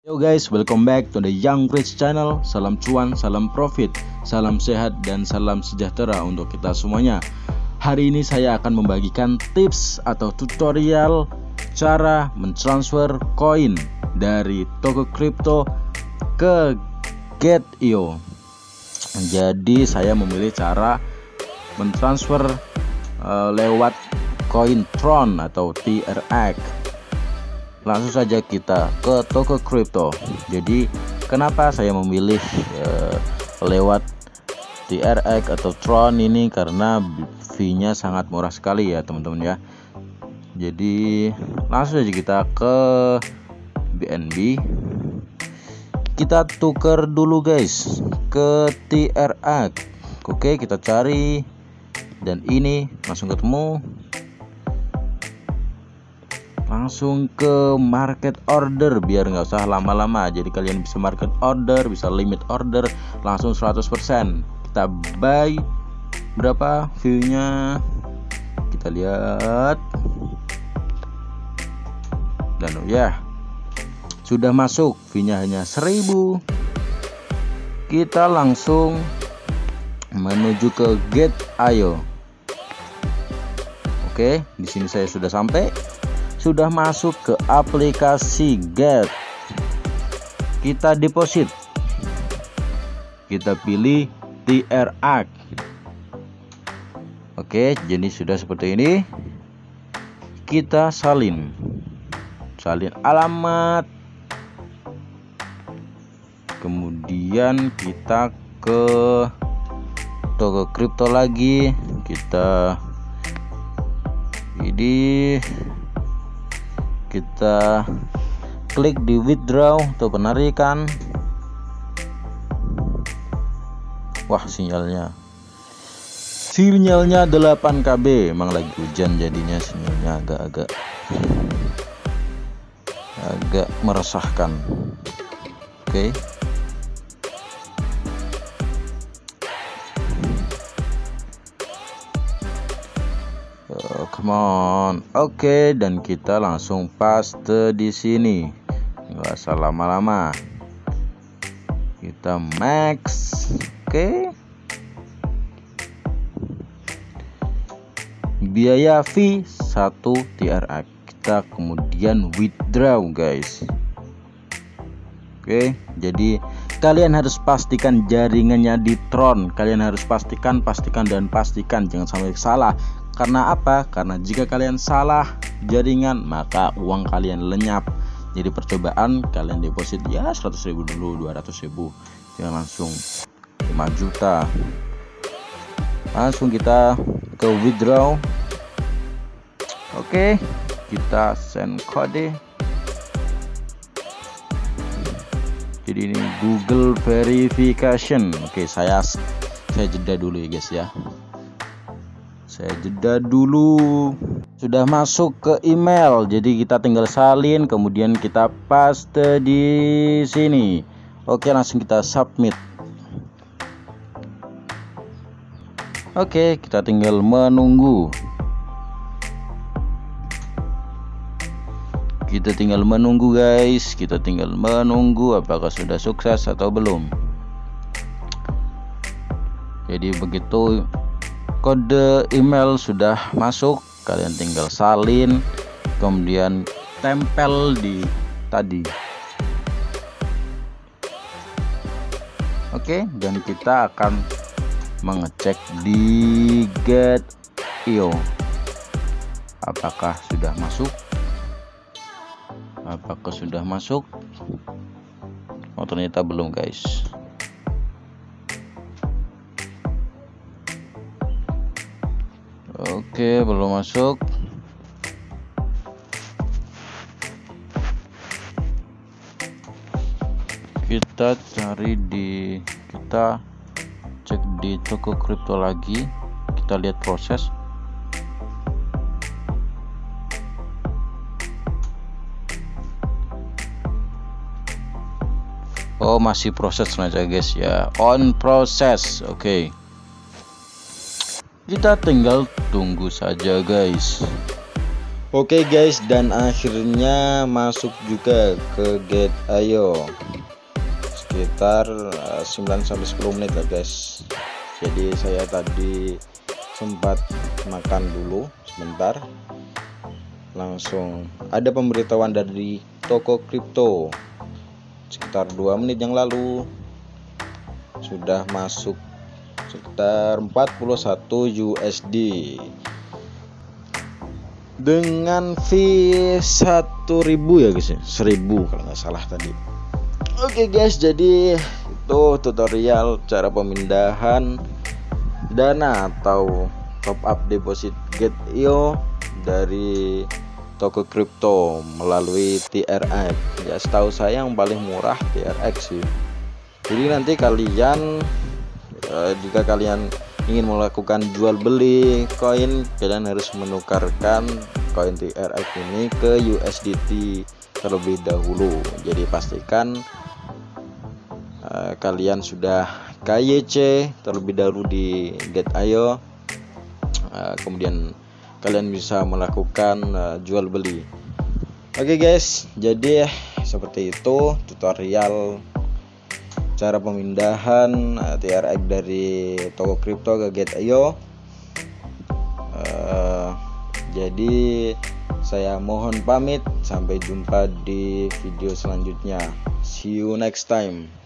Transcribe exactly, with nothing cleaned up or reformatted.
Yo guys, welcome back to the Young Rich Channel. Salam cuan, salam profit, salam sehat, dan salam sejahtera untuk kita semuanya. Hari ini saya akan membagikan tips atau tutorial cara mentransfer koin dari toko kripto ke Get dot i o. Jadi saya memilih cara mentransfer uh, lewat koin Tron atau T R X. Langsung saja kita ke toko kripto. Jadi kenapa saya memilih uh, lewat T R X atau Tron ini, karena fee-nya sangat murah sekali ya teman-teman ya. Jadi langsung saja kita ke B N B. Kita tuker dulu guys ke T R X. Oke, kita cari dan ini langsung ketemu. Langsung ke market order biar nggak usah lama-lama. Jadi kalian bisa market order, bisa limit order langsung seratus persen. Kita buy berapa view-nya, kita lihat. Dan oh ya, sudah masuk, fee-nya hanya seribu. Kita langsung menuju ke Get dot i o. Oke, di sini saya sudah sampai. Sudah masuk ke aplikasi Get. Kita deposit. Kita pilih T R X. Oke, jadi sudah seperti ini. Kita salin. Salin alamat. Kemudian kita ke toko kripto lagi. Kita ini kita klik di withdraw atau penarikan. Wah, sinyalnya sinyalnya delapan K B. Emang lagi hujan jadinya sinyalnya agak-agak agak meresahkan. Oke, come on. Oke, okay, dan kita langsung paste di sini. Nggak usah lama-lama. Kita max. Oke. Okay. Biaya fee satu T R X. Kita kemudian withdraw, guys. Oke, okay, jadi kalian harus pastikan jaringannya di Tron. Kalian harus pastikan, pastikan dan pastikan, jangan sampai salah. Karena apa? Karena jika kalian salah jaringan, maka uang kalian lenyap. Jadi percobaan kalian deposit ya seratus ribu dulu, dua ratus ribu, jangan langsung lima juta. Langsung kita ke withdraw. Oke, kita send kode. Jadi ini Google verification. Oke, saya saya jeda dulu ya guys ya. Saya jeda dulu. Sudah masuk ke email, jadi kita tinggal salin, kemudian kita paste di sini. Oke, langsung kita submit. Oke, kita tinggal menunggu. Kita tinggal menunggu guys. Kita tinggal menunggu apakah sudah sukses atau belum. Jadi begitu kode email sudah masuk, kalian tinggal salin, kemudian tempel di tadi. Oke, dan kita akan mengecek di Get dot i o apakah sudah masuk. Apakah sudah masuk? Oh, ternyata belum guys. Oke, belum masuk. Kita cari di kita cek di toko kripto lagi. Kita lihat proses. Oh, masih proses saja guys ya. On proses. Oke. Okay. Kita tinggal tunggu saja guys. Oke guys, dan akhirnya masuk juga ke Get Ayo sekitar sembilan sampai sepuluh menit lah guys. Jadi saya tadi sempat makan dulu sebentar, langsung ada pemberitahuan dari toko kripto sekitar dua menit yang lalu sudah masuk sekitar empat puluh satu U S D dengan fee satu ribu ya guys, seribu kalau nggak salah tadi. Oke guys, jadi itu tutorial cara pemindahan dana atau top up deposit Get Ayo dari toko kripto melalui T R X. Ya setahu saya yang paling murah T R X sih. Jadi nanti kalian eh, jika kalian ingin melakukan jual beli koin, kalian harus menukarkan koin T R X ini ke U S D T terlebih dahulu. Jadi pastikan uh, kalian sudah K Y C terlebih dahulu di Get Ayo, uh, kemudian kalian bisa melakukan uh, jual beli. Oke guys, jadi seperti itu tutorial cara pemindahan uh, T R X dari toko kripto ke Get Ayo. Uh, jadi saya mohon pamit, sampai jumpa di video selanjutnya. See you next time.